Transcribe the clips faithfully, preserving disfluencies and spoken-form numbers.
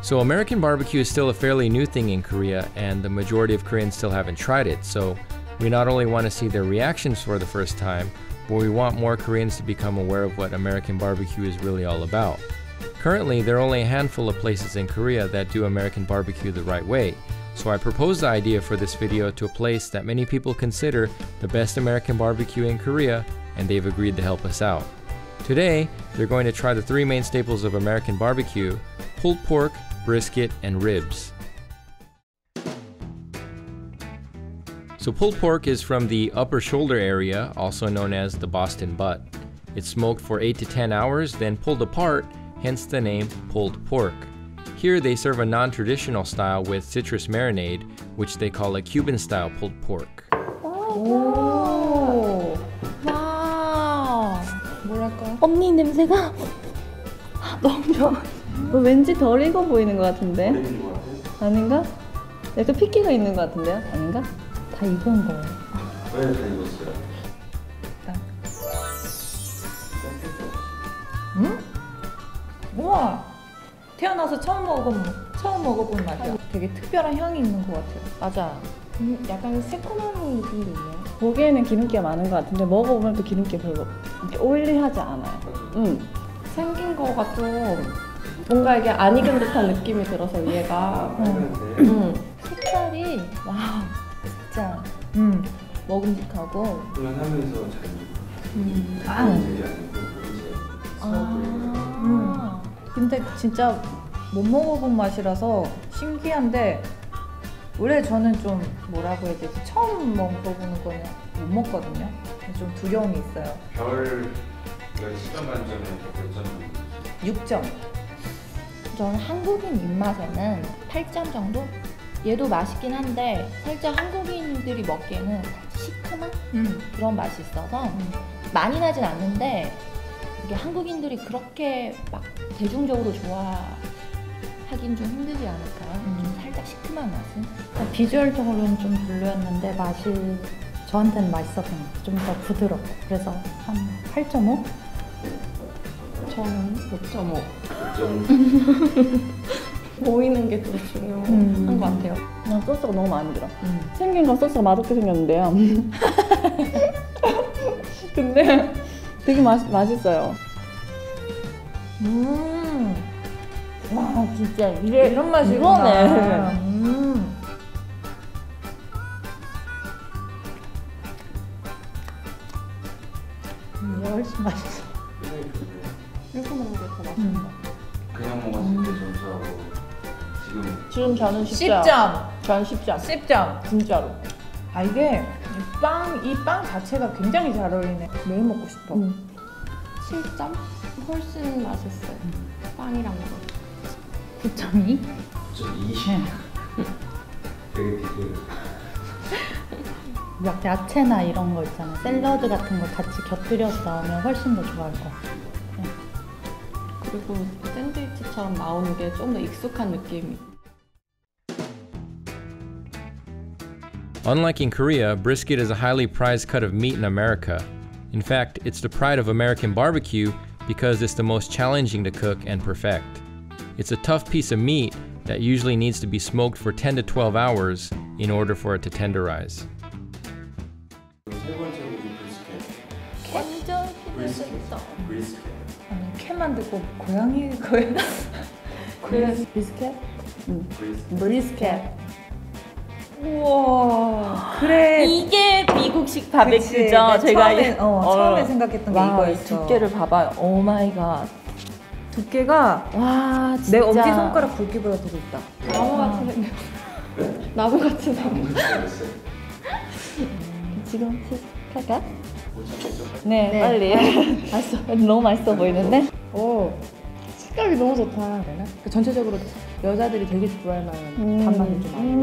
So American barbecue is still a fairly new thing in Korea, and the majority of Koreans still haven't tried it. So we not only want to see their reactions for the first time, but we want more Koreans to become aware of what American barbecue is really all about. Currently, there are only a handful of places in Korea that do American barbecue the right way. So I proposed the idea for this video to a place that many people consider the best American barbecue in Korea, and they've agreed to help us out. Today, they're going to try the three main staples of American barbecue: pulled pork, brisket, and ribs. So pulled pork is from the upper shoulder area, also known as the Boston butt. It's smoked for eight to ten hours, then pulled apart, hence the name pulled pork. Here they serve a non-traditional style with citrus marinade, which they call a Cuban-style pulled pork. 오, 와, 뭐랄까? 언니 냄새가 너무 좋아. 뭐 왠지 덜 익어 보이는 것 같은데? 아닌가? 약간 핏기가 있는 것 같은데요? 아닌가? 다 익은 거예요. 왜 다 익었어요? 음? 우와! 태어나서 처음 먹은, 처음 먹어본 맛이야. 되게 특별한 향이 있는 것 같아요. 맞아. 음, 약간 새콤한 느낌도 있네요. 보기에는 기름기가 많은 것 같은데 먹어보면 또 기름기 별로 이렇게 오일리하지 않아요. 음. 생긴 거가 좀 뭔가 이게 안 익은 듯한 느낌이 들어서 얘가 음. 음. 색깔이 와 진짜 음. 먹음직하고 훈련하면서 잘 음. 아. 아. 음. 근데 진짜 못 먹어본 맛이라서 신기한데 원래 저는 좀 뭐라고 해야 되지? 처음 먹어보는 거는 못 먹거든요. 좀 두려움이 있어요. 별 십 점 만점에 몇 점? 육 점. 저는 한국인 입맛에는 팔 점 정도? 얘도 맛있긴 한데 살짝 한국인들이 먹기에는 시큼한 음. 그런 맛이 있어서 음. 많이 나진 않는데 이게 한국인들이 그렇게 막 대중적으로 좋아하긴 좀 힘들지 않을까요? 음. 좀 살짝 시큼한 맛은? 비주얼적으로는 좀 별로였는데 맛이 저한테는 맛있었던 것 같아요. 좀 더 부드럽고 그래서 한 팔 점 오? 저는 육 점 오. 보이는 게 더 중요한 음. 것 같아요. 난 소스가 너무 마음에 들어. 음. 생긴 건 소스가 맛없게 생겼는데요. 근데 되게 맛, 맛있어요. 음. 와 진짜 이래 이런 맛이구나. 이거네. 음. 음, 이게 훨씬 맛있어. 이렇게 먹는 게 더 맛있는 것 같아요. 그냥 먹었을 때 점수하고 지금 지금 저는 십 십 점. 점. 저는 십 점. 십 점. 진짜로. 아 이게 이 빵, 이 빵 자체가 굉장히 잘 어울리네. 매일 먹고 싶어. 음. 칠 점? 훨씬 맛있어요. 빵이랑 먹어요. 구 점 이? 좀 이. 되게 비교해요. 막 야채나 이런 거 있잖아. 샐러드 같은 거 같이 곁들여서 나오면 훨씬 더 좋아할 것 같아요. 그리고 샌드위치처럼 나오는 게 좀 더 익숙한 느낌이. Unlike in Korea, brisket is a highly prized cut of meat in America. In fact, it's the pride of American barbecue because it's the most challenging to cook and perfect. It's a tough piece of meat that usually needs to be smoked for ten to twelve hours in order for it to tenderize. 세 번째 곡이 브리스켓. 완전 브리스켓. 브리스켓. 아니 캐만 듣고 고양이 고양이. 그래 비스켓? 응. 브리스켓. 브리스켓. 우와. 그래. 이게 미국식 그치. 바베큐죠. 네, 제가 처음에, 이- 어, 처음에 생각했던 게 와, 이 이거였어. 두께를 봐봐요. 오 마이 갓. 두께가 와 진짜. 내 엄지 손가락 굵기보다 더 굵다. 나무 같이 생겼어. 나무 같이 생겼어. 지금 시작할까? 네, 네. 빨리. 맛있어. 너무 맛있어 보이는데? 오, 식감이 너무 좋다. 되나? 그 전체적으로 여자들이 되게 좋아할 만한 음. 단맛이 좀 많이.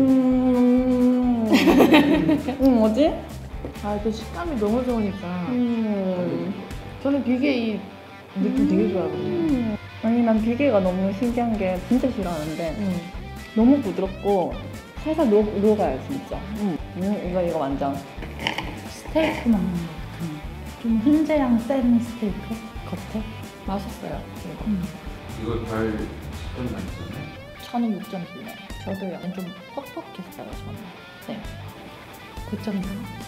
음. 음, 뭐지? 아, 그 식감이 너무 좋으니까. 음. 저는 비계 이 느낌 되게 좋아하거든요. 음. 아니, 난 비계가 너무 신기한 게 진짜 싫어하는데 음. 너무 부드럽고 살살 녹, 녹아요, 진짜. 음. 음, 이거, 이거 완전. 스테이크 먹는 것 같은 좀 훈제향 센 스테이크 겉에. 맛있어요. 이거. 음. 이거 별 십 점 만점에? 저는 육 점 줄래요. 저도요. 좀 퍽퍽했어요, 저는. 네. 구 점 사.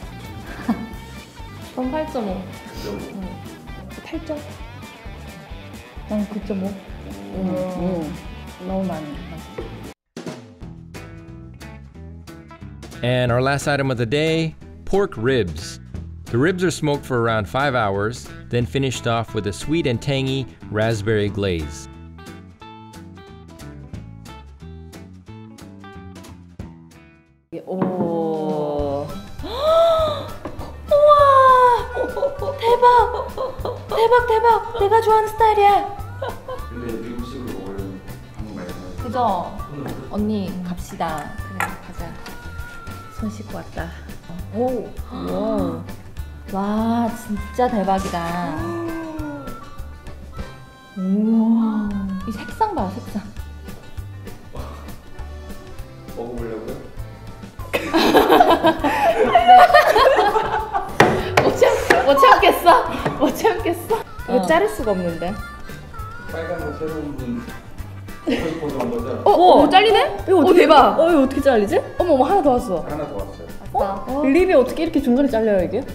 그럼 팔 점 오. 팔 점? 난 구 점 오. 음. 너무 많이. And our last item of the day, pork ribs. The ribs are smoked for around five hours, then finished off with a sweet and tangy raspberry glaze. 오. 우와! 대박! 대박 대박! 내가 좋아하는 스타일이야. 근데 미국식으로 먹으려면 한국 말씀하세요. 그죠? 언니, 갑시다. 그래, 가자. 손 씻고 왔다. 오. 와. 와, 진짜 대박이다. 우와. 이 색상 봐, 색상. 먹어보려고요? 못, 참, 못 참겠어. 못 참겠어. 이거 자를 수가 없는데. 빨간 새로운 분 먹고 싶어서 온 거죠? 어, 어, 잘리네? 이거 어떻게, 대박. 어, 이거 어떻게 잘리지? 어머, 어머, 하나 더 왔어. 하나 더 왔어요. 어? 립이 어떻게 이렇게 중간에 잘려요, 이게?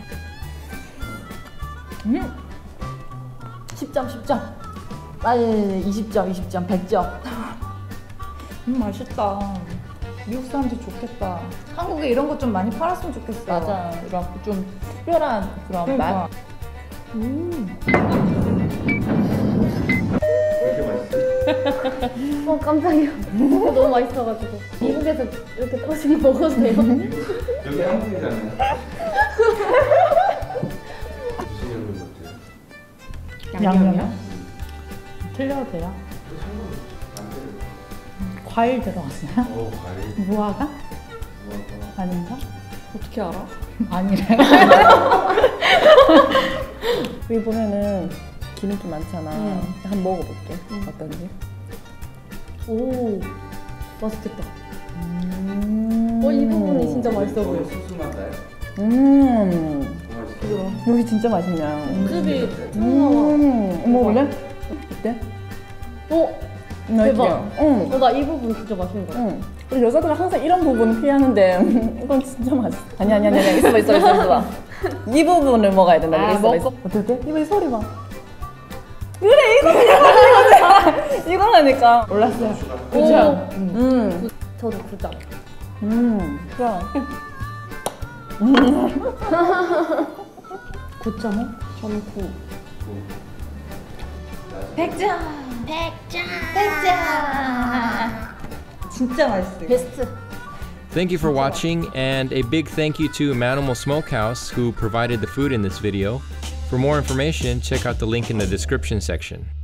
음. 십 점, 십 점. 아니, 이십 점, 이십 점, 백 점. 음, 맛있다. 미국 사람들 좋겠다. 한국에 이런 거 좀 많이 팔았으면 좋겠어요. 맞아. 이런 좀 특별한 그런 그러니까. 맛. 왜 이렇게 맛있지? 어, 깜짝이야. 너무 맛있어가지고. 미국에서 이렇게 떨어지게 먹어도 돼요? 여기 한국이잖아요. 무슨 요리 같아요? 양념이요? 틀려도 돼요? 안 돼요. 과일 들어갔어요? 어, 과일. 무화과? 무화과. 아닌가? 어떻게 알아? 아니래. 여기 보면은 기름기 많잖아. 음. 한번 먹어볼게. 어떤지. 오, 맛있겠다. 음. 어, 이 부분이 진짜 맛있어 거의 보여. 소스 맛 나요? 음. 더 맛있어요. 여기 진짜 맛있냐. 즙이 쭉 나와. 음. 먹을래? 어때? 어, 나 대박. 이게. 응. 어, 나 이 부분 진짜 맛있는 거 같아. 응. 우리 여자들은 항상 이런 부분을 피하는데 이건 진짜 맛있어. 아니 아니 아니 아니. 있어봐 있어봐 있어봐. 이 부분을 먹어야 된다. 아, 있어봐 있어. 먹고. 어때? 이거 이 소리 봐. 그래 이거 이거 이거라니까. 몰랐어요. 그쵸? 음. 저도 구 점. 음. 그럼. 구 점 오? 저는 구. 백 점! 백 점! 백 점! 진짜 맛있어요. 베스트. Thank you for watching, and a big thank you to Manimal Smokehouse, who provided the food in this video. For more information, check out the link in the description section.